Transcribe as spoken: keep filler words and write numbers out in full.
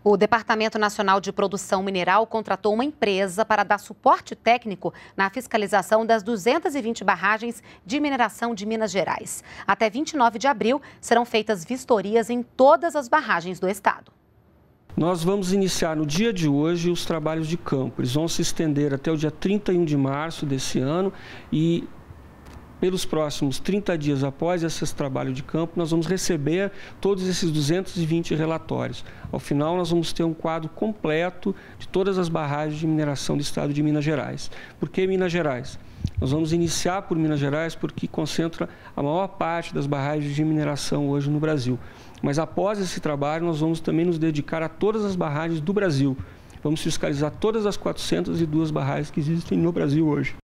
O Departamento Nacional de Produção Mineral contratou uma empresa para dar suporte técnico na fiscalização das duzentas e vinte barragens de mineração de Minas Gerais. Até vinte e nove de abril serão feitas vistorias em todas as barragens do estado. Nós vamos iniciar no dia de hoje os trabalhos de campo. Eles vão se estender até o dia trinta e um de março desse ano e pelos próximos trinta dias após esse trabalho de campo, nós vamos receber todos esses duzentos e vinte relatórios. Ao final, nós vamos ter um quadro completo de todas as barragens de mineração do estado de Minas Gerais. Por que Minas Gerais? Nós vamos iniciar por Minas Gerais porque concentra a maior parte das barragens de mineração hoje no Brasil. Mas após esse trabalho, nós vamos também nos dedicar a todas as barragens do Brasil. Vamos fiscalizar todas as quatrocentas e duas barragens que existem no Brasil hoje.